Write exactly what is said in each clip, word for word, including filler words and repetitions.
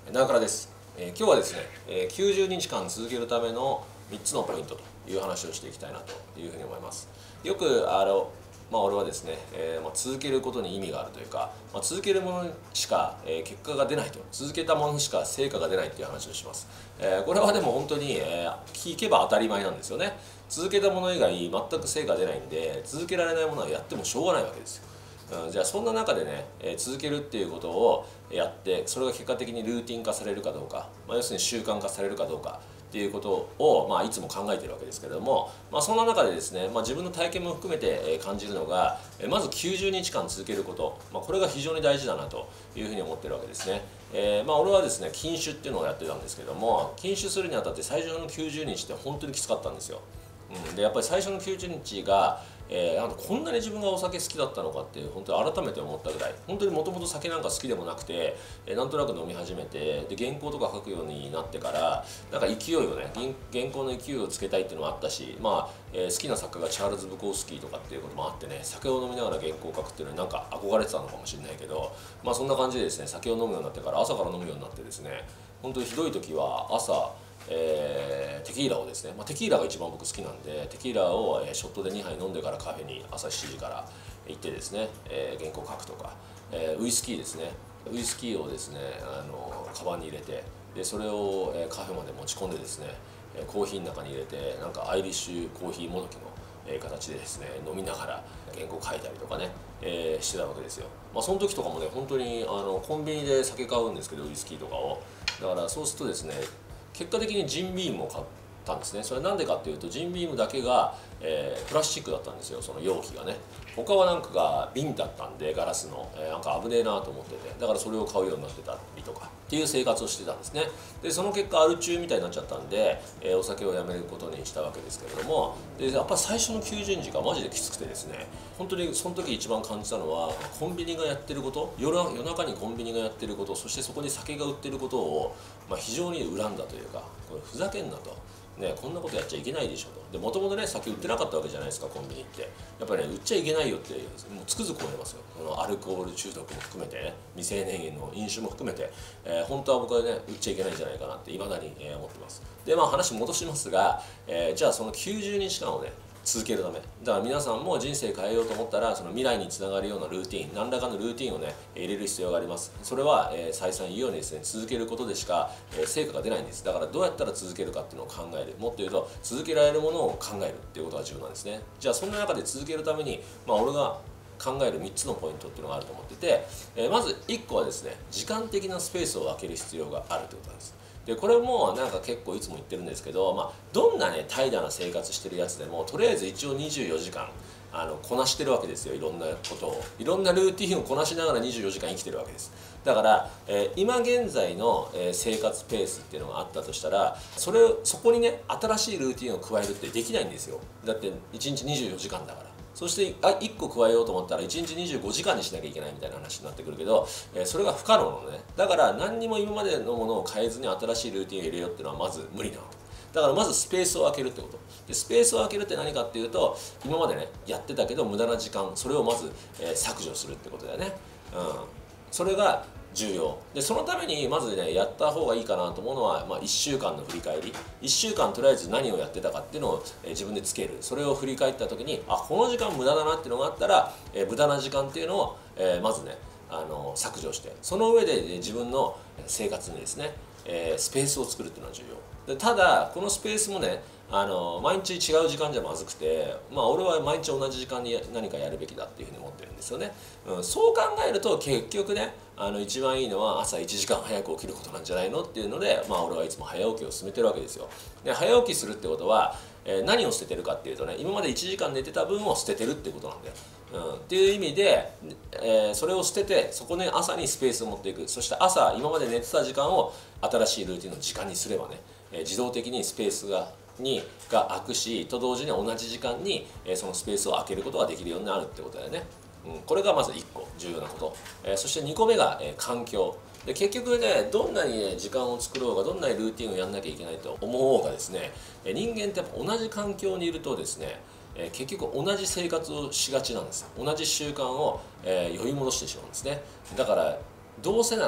長倉です。えー、今日はですね、えー、きゅうじゅうにちかん続けるためのみっつのポイントという話をしていきたいなというふうに思います。よくあの、まあ、俺はですね、えーまあ、続けることに意味があるというか、まあ、続けるものしか、えー、結果が出ないと、続けたものしか成果が出ないっていう話をします。えー、これはでも本当に、えー、聞けば当たり前なんですよね。続けたもの以外全く成果が出ないんで、続けられないものはやってもしょうがないわけですよ。うん、じゃあそんな中でね、えー、続けるっていうことをやってそれが結果的にルーティン化されるかどうか、まあ、要するに習慣化されるかどうかっていうことを、まあ、いつも考えているわけですけれども、まあ、そんな中でですね、まあ、自分の体験も含めて、えー、感じるのが、えー、まずきゅうじゅうにちかん続けること、まあ、これが非常に大事だなというふうに思ってるわけですね。えーまあ、俺はですね禁酒っていうのをやってたんですけども、禁酒するにあたって最初のきゅうじゅうにちって本当にきつかったんですよ。うん、でやっぱり最初のきゅうじゅうにちが、えー、なんこんなに自分がお酒好きだったのかって本当に改めて思ったぐらい、本当にもともと酒なんか好きでもなくて、えー、なんとなく飲み始めて、で原稿とか書くようになってからなんか勢いをね、原稿の勢いをつけたいっていうのもあったし、まあえー、好きな作家がチャールズ・ブコースキーとかっていうこともあってね、酒を飲みながら原稿を書くっていうのになんか憧れてたのかもしれないけど、まあそんな感じでですね、酒を飲むようになってから朝から飲むようになってですね、本当にひどい時は朝えー、テキーラをですね、まあ、テキーラが一番僕好きなんで、テキーラを、えー、ショットでにはい飲んでからカフェに朝しちじから行ってですね、えー、原稿書くとか、えー、ウイスキーですね、ウイスキーをですねあのカバンに入れて、でそれを、えー、カフェまで持ち込んでですね、えー、コーヒーの中に入れてなんかアイリッシュコーヒーもどきのえ形でですね飲みながら原稿書いたりとかね、えー、してたわけですよ。まあその時とかもね本当にあのコンビニで酒買うんですけど、ウイスキーとかをだからそうするとですね、結果的にジンビームを買ったんですね。それはなんでかっていうと、ジンビームだけが、えー、プラスチックだったんですよ、その容器がね。他はなんかが瓶だったんで、ガラスの、えー、なんか危ねえなと思ってて、だからそれを買うようになってたりとかっていう生活をしてたんですね。でその結果アル中みたいになっちゃったんで、えー、お酒をやめることにしたわけですけれども、でやっぱ最初のきゅうじゅうにちがマジできつくてですね、本当にその時一番感じたのは、コンビニがやってること、夜夜中にコンビニがやってること、そしてそこに酒が売ってることを、まあ、非常に恨んだというか、これふざけんなと。ね、こんなことやっちゃいけないでしょと。でもともとね酒売ってなかったわけじゃないですか、コンビニって。やっぱりね売っちゃいけないよってもうつくづく思いますよ。このアルコール中毒も含めてね、未成年の飲酒も含めて、えー、本当は僕はね売っちゃいけないんじゃないかなって未だに、えー、思ってます。でまあ話戻しますが、えー、じゃあそのきゅうじゅうにちかんをね続けるためだから、皆さんも人生変えようと思ったら、その未来につながるようなルーティン、何らかのルーティンをね入れる必要があります。それは、えー、再三言うようにですね、続けることでしか、えー、成果が出ないんです。だからどうやったら続けるかっていうのを考える、もっと言うと続けられるものを考えるっていうことが重要なんですね。じゃあそんな中で続けるために、まあ俺が考えるみっつのポイントっていうのがあると思ってて、えー、まずいっこはですね、時間的なスペースを空ける必要があるということなんです。でこれもなんか結構いつも言ってるんですけど、まあ、どんなね怠惰な生活してるやつでもとりあえず一応にじゅうよじかんあのこなしてるわけですよ。いろんなことをいろんなルーティンをこなしながらにじゅうよじかん生きてるわけです。だから、えー、今現在の、えー、生活ペースっていうのがあったとしたら、それをそこにね新しいルーティンを加えるってできないんですよ。だっていちにちにじゅうよじかんだから。そしてあいっこ加えようと思ったらいちにちにじゅうごじかんにしなきゃいけないみたいな話になってくるけど、えー、それが不可能なのね。だから何にも今までのものを変えずに新しいルーティンを入れようっていうのはまず無理なの。だからまずスペースを空けるってことで、スペースを空けるって何かっていうと、今までねやってたけど無駄な時間、それをまず、えー、削除するってことだよね。うん、それが重要で、そのためにまずねやった方がいいかなと思うのは、まあ、いっしゅうかんの振り返り。いっしゅうかんとりあえず何をやってたかっていうのを、えー、自分でつける。それを振り返った時に、あこの時間無駄だなっていうのがあったら、えー、無駄な時間っていうのを、えー、まずねあの削除して、その上で、ね、自分の生活にですね、えー、スペースを作るっていうのは重要で、ただこのスペースもねあの毎日違う時間じゃまずくて、まあ俺は毎日同じ時間に何かやるべきだっていうふうに思ってるんですよね。うん、そう考えると結局ねあの一番いいのは朝いちじかん早く起きることなんじゃないのっていうので、まあ俺はいつも早起きを進めてるわけですよ。で早起きするってことは、えー、何を捨ててるかっていうとね、今までいちじかん寝てた分を捨ててるってことなんだよ。うん、っていう意味で、えー、それを捨ててそこに朝にスペースを持っていく。そして朝今まで寝てた時間を新しいルーティンの時間にすればね、えー、自動的にスペースがにが空くし、と同時に同じ時間に、えー、そのスペースを空けることができるようになるってことだよね。うん、これがまずいっこ重要なこと、えー、そしてにこめが、えー、環境で、結局ねどんなに、ね、時間を作ろうがどんなにルーティンをやんなきゃいけないと思おうがですね、えー、人間ってやっぱ同じ環境にいるとですね、えー、結局同じ生活をしがちなんです。同じ習慣を、えー、呼び戻してしまうんですね。だからどうせなら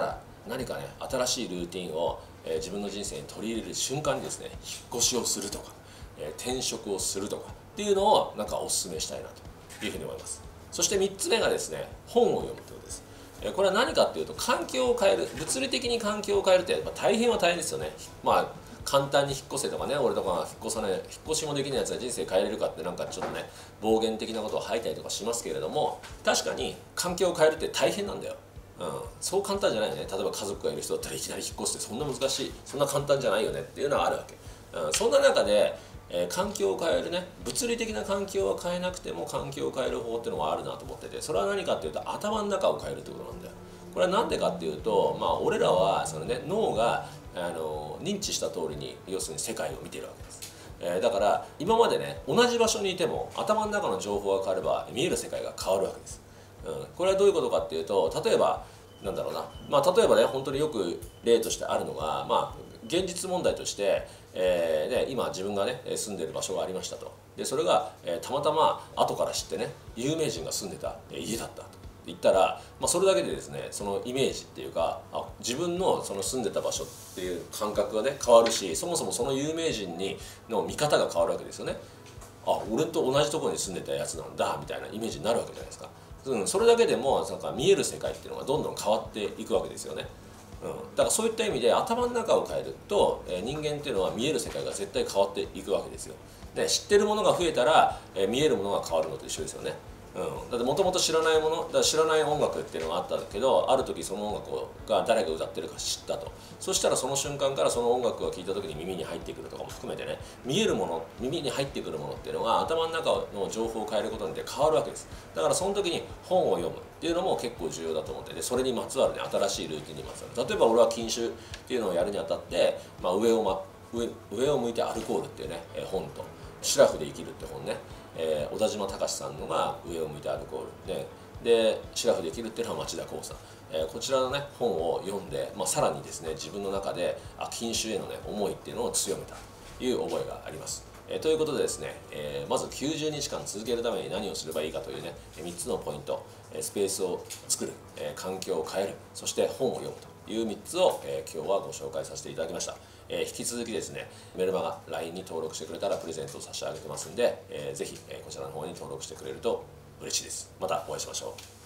何かね新しいルーティンを、えー、自分の人生に取り入れる瞬間にですね、引っ越しをするとか、えー、転職をするとかっていうのをなんかお勧めしたいなというふうに思います。そしてみっつめがですね、本を読むということです。えー、これは何かっていうと、環境を変える、物理的に環境を変えるってやっぱ大変は大変ですよね。まあ簡単に引っ越せとかね、俺とかが引っ越さない、引っ越しもできないやつが人生変えれるかってなんかちょっとね暴言的なことを吐いたりとかしますけれども、確かに環境を変えるって大変なんだよ。うん、そう簡単じゃないよね。例えば家族がいる人だったらいきなり引っ越してそんな難しい、そんな簡単じゃないよねっていうのはあるわけ。うん、そんな中で、えー、環境を変えるね、物理的な環境は変えなくても環境を変える方っていうのはあるなと思ってて、それは何かっていうと頭の中を変えるってことなんだよ。これは何でかっていうと、まあ俺らはそのね脳があの認知した通りに要するに世界を見てるわけです。えー、だから今までね同じ場所にいても頭の中の情報が変われば見える世界が変わるわけです。うん、これはどういうことかっていうと、例えばなんだろうな、まあ、例えばね本当によく例としてあるのが、まあ、現実問題として、えーね、今自分がね住んでる場所がありましたと。でそれが、えー、たまたま後から知ってね有名人が住んでた家だったと言ったら、まあ、それだけでですねそのイメージっていうか、あ自分のその住んでた場所っていう感覚がね変わるし、そもそもその有名人にの見方が変わるわけですよね。あ俺と同じところに住んでたやつなんだみたいなイメージになるわけじゃないですか。うん、それだけでもなんか見える世界っていうのがどんどん変わっていくわけですよね。うん、だからそういった意味で頭の中を変えると、えー、人間っていうのは見える世界が絶対変わっていくわけですよ。で知ってるものが増えたら、えー、見えるものが変わるのと一緒ですよね。うん、だってもともと知らないものだから知らない音楽っていうのがあったんだけど、ある時その音楽が誰が歌ってるか知ったと。そしたらその瞬間からその音楽が聴いた時に耳に入ってくるとかも含めてね、見えるもの耳に入ってくるものっていうのが頭の中の情報を変えることによって変わるわけです。だからその時に本を読むっていうのも結構重要だと思ってて、それにまつわるね新しいルーティンにまつわる、例えば俺は禁酒っていうのをやるにあたって、まあ、上を、ま、上, 上を向いて歩こうっていうね本と、シラフで生きるって本ね、えー、小田島隆さんのが上を向いて歩こうで、でシラフで生きるっていうのは町田光さん、えー、こちらのね本を読んで、まあ、さらにですね自分の中であ禁酒へのね思いっていうのを強めたという覚えがあります。えー、ということでですね、えー、まずきゅうじゅうにちかん続けるために何をすればいいかというねみっつのポイント、スペースを作る、えー、環境を変える、そして本を読むというみっつを、えー、今日はご紹介させていただきました。えー、引き続きですねメルマガ ライン に登録してくれたらプレゼントを差し上げてますんで、えー、ぜひ、えー、こちらの方に登録してくれると嬉しいです。またお会いしましょう。